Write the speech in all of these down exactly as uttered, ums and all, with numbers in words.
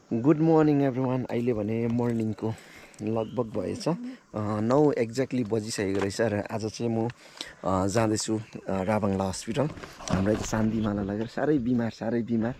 Good morning everyone. अहिले भने मर्निङको लगभग भएछ नौ एक्ज्याक्टली बजिसकेको रहेछ र आज चाहिँ म जाँदैछु राभाङला हस्पिटल। हाम्रो यता सान्दिमालाई लगेर साह्रै बिमार साह्रै बिमार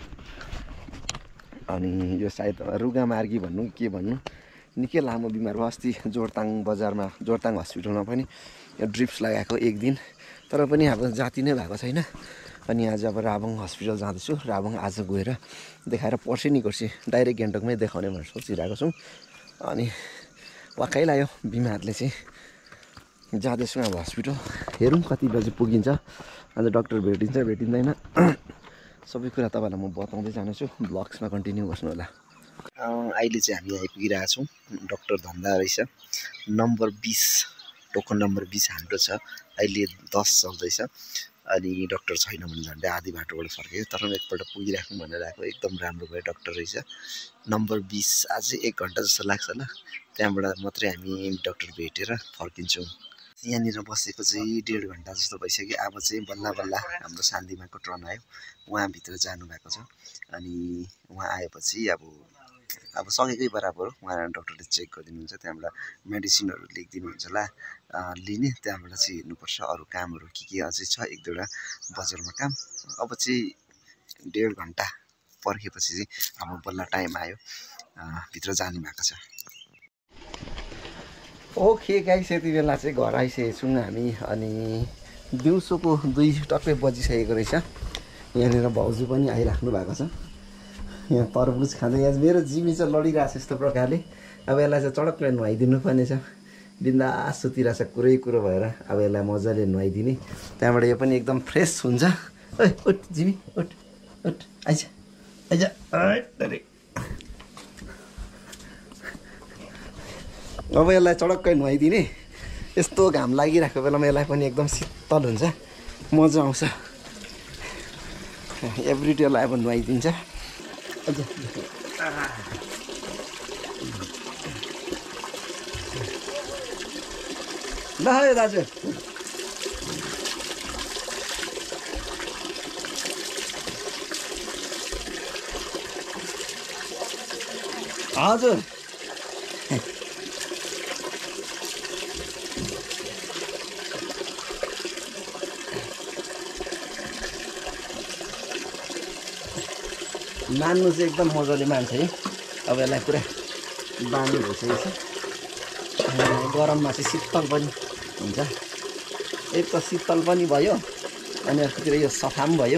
अनि यो सायद रुगा मार्गी भन्नु के भन्नु निकै लामो बिमार भयो। अस्ति जोरताङ बजारमा जोरताङ हस्पिटलमा पनि ड्रिप्स लगाएको एक दिन, तर पनि अब जाति नै भएको छैन। अनि आज अब राभाङ हस्पिटल जाँदैछु। राभाङ आज गएर देखाएर पर्सि निकोर्सी डाइरेक्ट गान्तोकमै देखाउने भनेर सोचिरहेको छौँ। अनि वाक्कै लाग्यो बिमारले चाहिँ जाँदैछु अब हस्पिटल। हेरौँ कति बजी पुगिन्छ, आज डक्टर भेटिन्छ भेटिँदैन सबै कुरा तपाईँलाई म बताउँदै जानेछु। ब्लग्समा कन्टिन्यू गर्नु होला। अहिले चाहिँ हामी आइपुगिरहेको छौँ। डक्टर धन्दा रहेछ नम्बर बिस, टोकन नम्बर बिस हाम्रो छ। अहिले दस चल्दैछ अनि डक्टर छैन भने झन्डै आधी बाटोबाट फर्केको, तर एकपल्ट पुगिराख्नु भनेर आएको। एकदम राम्रो भयो, डक्टर रहेछ नम्बर बिस। अझै एक घन्टा जस्तो लाग्छ होला, त्यहाँबाट मात्रै हामी डक्टर भेटेर फर्किन्छौँ। यहाँनिर बसेको चाहिँ डेढ घन्टा जस्तो भइसक्यो। अब चाहिँ बल्ल बल्ल हाम्रो सान्दिमाको टर्न आयो, उहाँभित्र जानुभएको छ। अनि उहाँ आएपछि अब अब सकेकै बराबर उहाँ डक्टरले चेक गरिदिनुहुन्छ, त्यहाँबाट मेडिसिनहरू लेखिदिनुहुन्छ होला लिने। त्यहाँबाट चाहिँ हेर्नुपर्छ अरू कामहरू के के अझै छ, एक दुईवटा बजारमा काम। अब चाहिँ डेढ घन्टा पर्खेपछि चाहिँ अब बल्ल टाइम आयो, भित्र जानु भएको छ। ओके गाइस, यति बेला चाहिँ घर आइसकेको छौँ हामी। अनि दिउँसोको दुई टक्कै बजिसकेको रहेछ। यहाँनिर भाउजू पनि आइराख्नु भएको छ, यहाँ तरबुज खाँदै। यहाँ मेरो जिमी चाहिँ लडिरहेको छ यस्तो प्रकारले। अब यसलाई चाहिँ चडक्कै नुहाइदिनु पर्ने छ, बिन्दास सुतिरहेछ कुरै कुरो भएर। अब यसलाई मजाले नुहाइदिने, त्यहाँबाट यो पनि एकदम फ्रेस हुन्छ। ओइ उठ जिमी उठ उठ, आइज आइज। अरे अब यसलाई चडक्कै नुहाइदिने। यस्तो घाम लागिरहेको बेलामा यसलाई पनि एकदम शीतल हुन्छ, मजा आउँछ। एभ्री डे यसलाई अब नुहाइदिन्छ। ल है दाजु, हजुर मान्नु चाहिँ एकदम मजाले मान्छ है। अब यसलाई पुरा बानी भइसकेको छ। गरममा चाहिँ शीतल पनि हुन्छ, एक त शीतल पनि भयो अनि अर्कोतिर यो सफा पनि भयो।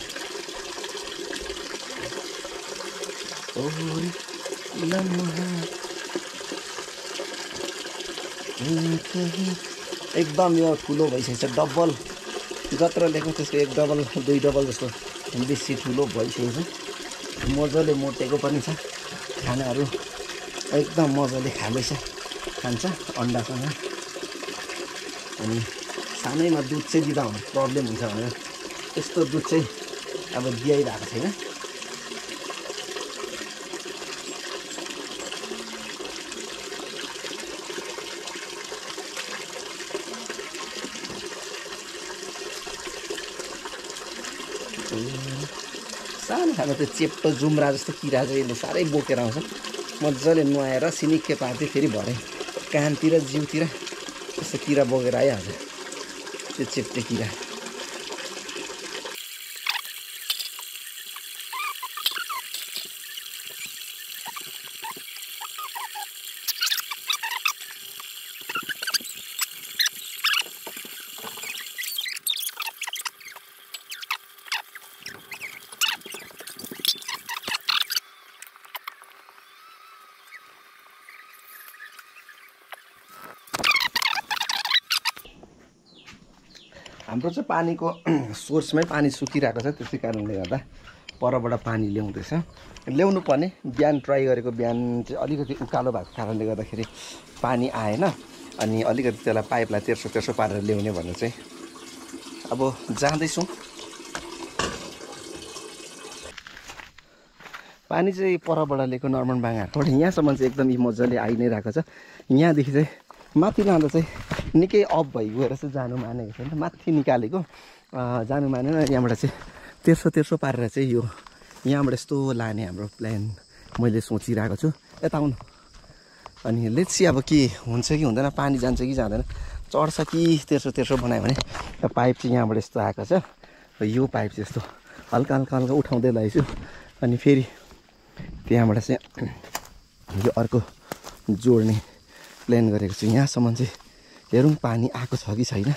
एकदम यो ठुलो भइसकेको छ, डबल जत्रो लेख्नु त्यसको एक डबल दुई डबल जस्तो बेसी ठुलो भइसकेको छ। मजाले मोटेको पनि छ, खानाहरू एकदम मजाले खाँदैछ, खान्छ अन्डासँग। अनि सानैमा दुध चाहिँ दिँदा हुन्छ प्रब्लम हुन्छ भनेर त्यस्तो दुध चाहिँ अब दिइरहेको छैन। सानो खालको त्यो चेप्टो जुम्रा जस्तो किरा चाहिँ यसले साह्रै बोकेर आउँछ। मजाले नुहाएर सिनिक्के पार्दै फेरि भरे कानतिर जिउतिर त्यस्तो किरा बोकेर आइहाल्छ, त्यो चेप्टे किरा। हाम्रो चाहिँ पानीको सोर्समै पानी सुकिरहेको छ, त्यसै कारणले गर्दा परबाट पानी ल्याउँदैछ। ल्याउनु पर्ने बिहान ट्राई गरेको, बिहान चाहिँ अलिकति उकालो भएको कारणले गर्दाखेरि पानी आएन। अनि अलिकति त्यसलाई पाइपलाई तेर्सो तेर्सो पारेर ल्याउने भनेर चाहिँ अब जाँदैछौँ। पानी चाहिँ परबाट ल्याएको नर्मन बाँगाहरूबाट यहाँसम्म चाहिँ एकदम मजाले आइ नै रहेको छ। यहाँदेखि चाहिँ माथि लाँदा चाहिँ निकै अफ भइगएर चाहिँ जानु मानेको छैन, माथि निकालेको जानु मानेन। यहाँबाट चाहिँ तेर्सो तेर्सो पारेर चाहिँ यो यहाँबाट यस्तो लाने हाम्रो प्लान मैले सोचिरहेको छु यता आउनु अनि लेट्स सी अब के हुन्छ कि हुँदैन पानी जान्छ कि जाँदैन चढ्छ कि तेर्सो तेर्सो बनायो भने यो पाइप चाहिँ यहाँबाट यस्तो आएको छ यो पाइप चाहिँ यस्तो हल्का हल्का हल्का उठाउँदै लगेछु अनि फेरि त्यहाँबाट चाहिँ यो अर्को जोड्ने प्लान गरेको छु यहाँसम्म चाहिँ हेरौँ पानी आएको छ कि छैन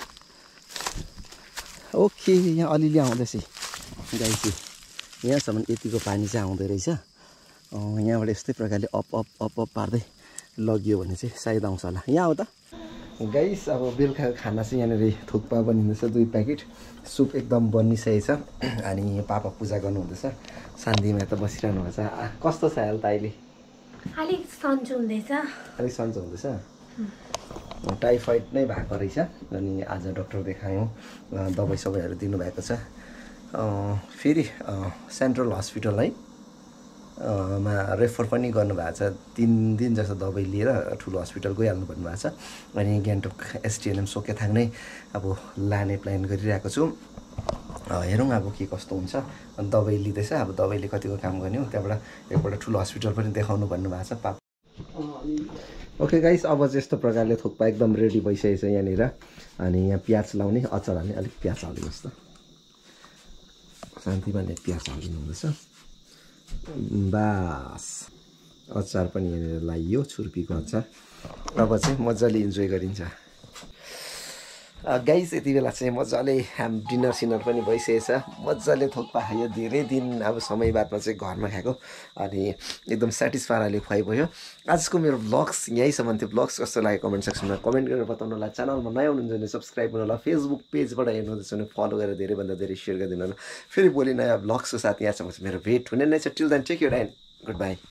ओके यहाँ अलिअलि आउँदैछ गाई चाहिँ यहाँसम्म यतिको पानी चाहिँ आउँदो रहेछ यहाँबाट यस्तै प्रकारले अप अप अप अप पार्दै लगियो भने चाहिँ सायद आउँछ होला यहाँ हो त गाइस अब बेलुकाको खाना चाहिँ यहाँनिर थुक्पा बनिँदैछ दुई प्याकेट सुप एकदम बनिसकेको छ अनि पापा पूजा गर्नुहुँदैछ शान्तिमा त बसिरहनु भएको छ कस्तो छ हेल्थ अहिले अलिक सन्चो हुँदैछ अलिक सन्चो हुँदैछ टाइफाइड नै भएको रहेछ अनि आज डक्टर देखायौँ दबाई सबैहरू दिनुभएको छ फेरि सेन्ट्रल हस्पिटल है मा रेफर पनि गर्नुभएको छ तिन दिन जस्तो दबाई लिएर ठुलो हस्पिटल गइहाल्नु भन्नुभएको छ अनि गान्तोक एसटिएनएम सोकेथाङ नै अब लाने प्लान गरिरहेको छु हेरौँ अब के कस्तो हुन्छ अनि दबाई लिँदैछ अब दबाईले कतिको काम गर्ने हो त्यहाँबाट एकपल्ट ठुलो हस्पिटल पनि देखाउनु भन्नुभएको छ पापा ओके गाइस अब चाहिँ यस्तो प्रकारले थुक्पा एकदम रेडी भइसकेको छ यहाँनिर अनि यहाँ प्याज लाउने अचार हाल्ने अलिक प्याज हालिदिनुहोस् त शान्तिमाले प्याज हालिदिनु हुँदैछ बास अचार पनि यहाँनिर लाइयो छुर्पीको अचार अब चाहिँ मजाले इन्जोय गरिन्छ गाइस यति बेला चाहिँ मजाले हाम डिनर सिनर पनि भइसकेको छ मजाले थुक्पा खायो धेरै दिन अब समय बादमा चाहिँ घरमा खाएको अनि एकदम सेटिस्फाइडले खुवाइभयो आजको मेरो ब्लग्स यहीँसम्म थियो ब्लग्स कस्तो लाग्यो कमेन्ट सेक्सनमा कमेन्ट गरेर बताउनु होला च्यानलमा नयाँ हुनुहुन्छ भने सब्सक्राइब गर्नु होला फेसबुक पेजबाट हेर्नुहुँदैछ भने फलो गरेर धेरैभन्दा धेरै सेयर गरिदिनु होला फेरि भोलि नयाँ ब्लग्सको साथ यहाँसम्म मेरो भेट हुने नै छ till then take care and good by